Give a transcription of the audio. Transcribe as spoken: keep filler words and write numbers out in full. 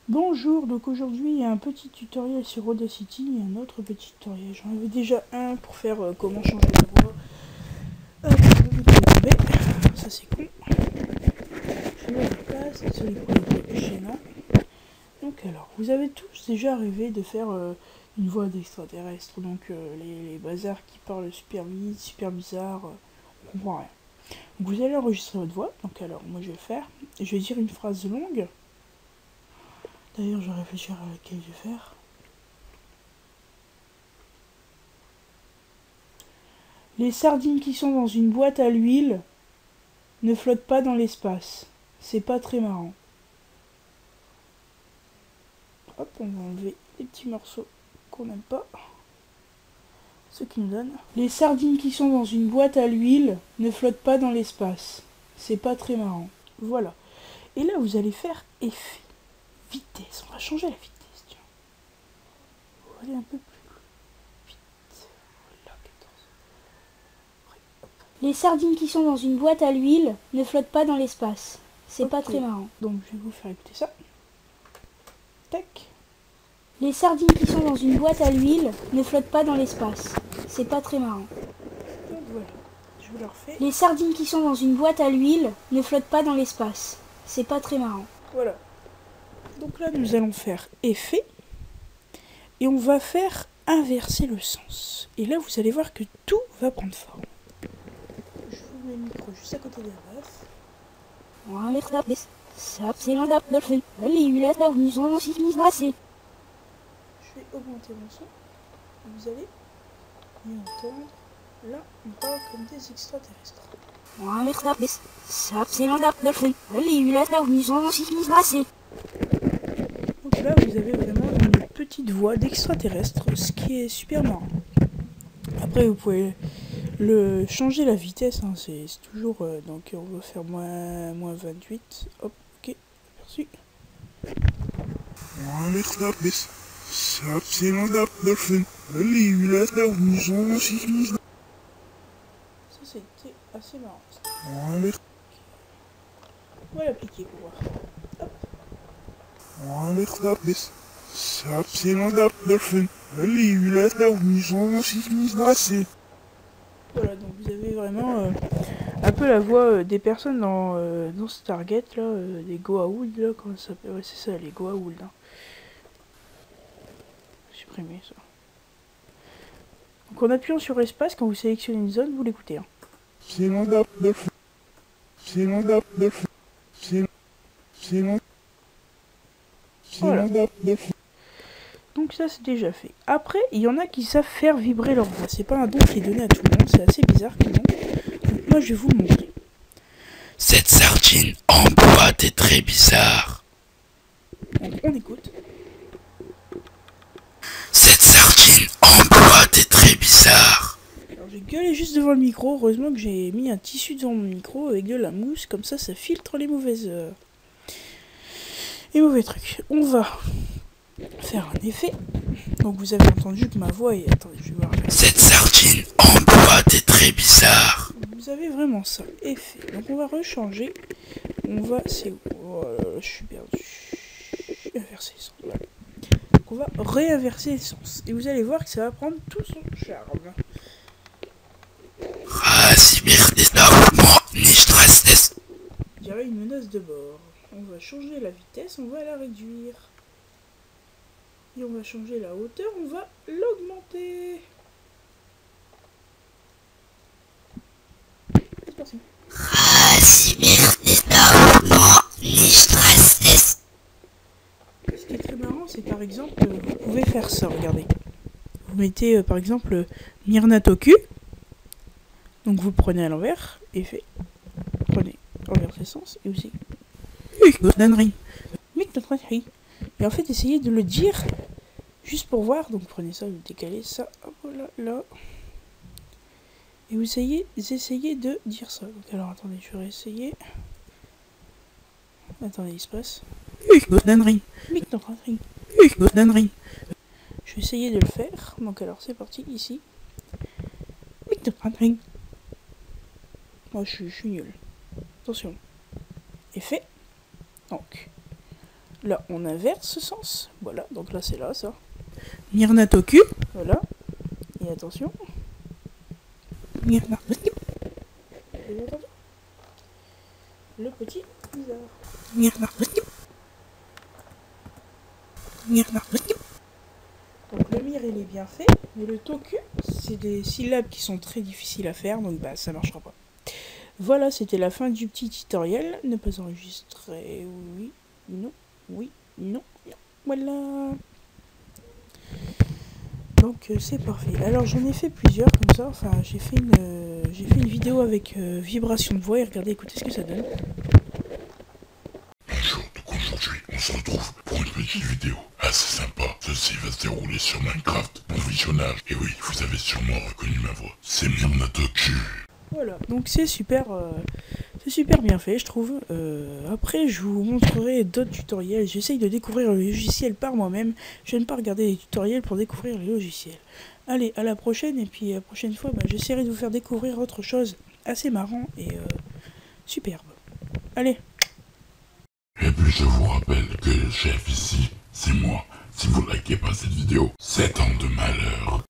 Bonjour, donc aujourd'hui il y a un petit tutoriel sur Audacity et un autre petit tutoriel. J'en avais déjà un pour faire euh, comment changer la voix. Hop, je vais tomber. Ça c'est con. Je mets la place, désolé pour le bruit gênant. Donc alors, vous avez tous déjà rêvé de faire euh, une voix d'extraterrestre, donc euh, les, les bazars qui parlent super vite, super bizarre, euh, on comprend rien. Donc vous allez enregistrer votre voix, donc alors moi je vais le faire, et je vais dire une phrase longue. D'ailleurs je vais réfléchir à laquelle je vais faire. Les sardines qui sont dans une boîte à l'huile ne flottent pas dans l'espace. C'est pas très marrant. Hop, on va enlever les petits morceaux qu'on n'aime pas. Ce qui nous donne. Les sardines qui sont dans une boîte à l'huile ne flottent pas dans l'espace. C'est pas très marrant. Voilà. Et là, vous allez faire effet. Vitesse. On va changer la vitesse. Tiens. On va aller un peu plus vite. Voilà, quatorze. Les sardines qui sont dans une boîte à l'huile ne flottent pas dans l'espace. C'est Ok. pas très marrant. Donc, je vais vous faire écouter ça. Tac. Les sardines qui sont dans une boîte à l'huile ne flottent pas dans l'espace. C'est pas très marrant. Donc, voilà. Je vous le refais. Les sardines qui sont dans une boîte à l'huile ne flottent pas dans l'espace. C'est pas très marrant. Voilà. Donc là, nous allons faire effet. Et on va faire inverser le sens. Et là, vous allez voir que tout va prendre forme. Je vous mets le micro juste à côté de la base. Je vais augmenter mon son. Vous allez mieux entendre. Là, on parle comme des extraterrestres. Donc là, vous avez vraiment une petite voix d'extraterrestre, ce qui est super marrant. Après, vous pouvez le changer la vitesse, hein, c'est toujours... Euh, donc on va faire moins, moins vingt-huit. Hop, ok, aperçu. Ça, c'était assez marrant. On va l'appliquer pour voir. Hop. Voilà, donc vous avez vraiment euh, un peu la voix euh, des personnes dans, euh, dans Stargate, là, euh, des Goa'uld, là, comment ça s'appelle? Ouais, c'est ça, les Goa'uld. Hein. Supprimer ça. Donc en appuyant sur espace, quand vous sélectionnez une zone, vous l'écoutez. Hein. Voilà. Donc ça c'est déjà fait. Après, il y en a qui savent faire vibrer leur voix. C'est pas un don qui est donné à tout le monde, c'est assez bizarre quand même. Donc moi je vais vous le montrer. Cette sardine en boîte est très bizarre. Donc on écoute. Cette sardine en boîte est très bizarre. Alors j'ai gueulé juste devant le micro. Heureusement que j'ai mis un tissu devant mon micro avec de la mousse. Comme ça, ça filtre les mauvaises... Euh, les mauvais trucs. On va faire un effet. Donc vous avez entendu que ma voix est... Attendez, je vais voir. Cette sardine en boîte est très bizarre. Vous avez vraiment ça. Effet. Donc on va rechanger. On va... C'est où? Oh là là, je suis perdu. Inverser le sens. Voilà. Donc on va réinverser le sens. Et vous allez voir que ça va prendre tout son charme. Il y aurait une menace de bord. On va changer la vitesse, on va la réduire. Et on va changer la hauteur, on va l'augmenter. C'est parti. Ce qui est très marrant, c'est par exemple, vous pouvez faire ça, regardez. Vous mettez euh, par exemple euh, Myrna Toku. Donc vous le prenez à l'envers, et fait. Prenez renverser sens, et aussi. Et en fait, essayez de le dire juste pour voir. Donc prenez ça, vous décalez ça, hop là, là. Et vous essayez, vous essayez de dire ça. Donc alors attendez, je vais réessayer. Attendez, il se passe. Je vais essayer de le faire. Donc alors c'est parti, ici. Moi je suis, je suis nul. Attention. Effet. Donc. Là, on inverse ce sens. Voilà, donc là, c'est là, ça. Mirnatoku. Voilà. Et attention. Mirnatoku. Vous avez entendu? Le petit bizarre. Mirnatoku. Mirnatoku. Donc le mir, il est bien fait. Mais le toku, c'est des syllabes qui sont très difficiles à faire. Donc bah, ça marchera pas. Voilà, c'était la fin du petit tutoriel. Ne pas enregistrer. Oui, non, oui, non. Voilà. Donc euh, c'est parfait. Alors j'en ai fait plusieurs comme ça. Enfin, j'ai fait une, euh, j'ai fait une vidéo avec euh, vibration de voix et regardez, écoutez ce que ça donne. Bonjour, donc aujourd'hui on se retrouve pour une petite vidéo assez sympa. Ceci va se dérouler sur Minecraft. Bon visionnage. Et oui, vous avez sûrement reconnu ma voix. C'est Mirnatoku. Voilà, donc c'est super, euh, c'est super bien fait, je trouve. Euh, après, je vous montrerai d'autres tutoriels. J'essaye de découvrir le logiciel par moi-même. Je n'aime pas regarder les tutoriels pour découvrir les logiciels. Allez, à la prochaine, et puis la prochaine fois, bah, j'essaierai de vous faire découvrir autre chose assez marrant et euh, superbe. Allez. Et puis je vous rappelle que le chef ici, c'est moi. Si vous likez pas cette vidéo, sept ans de malheur.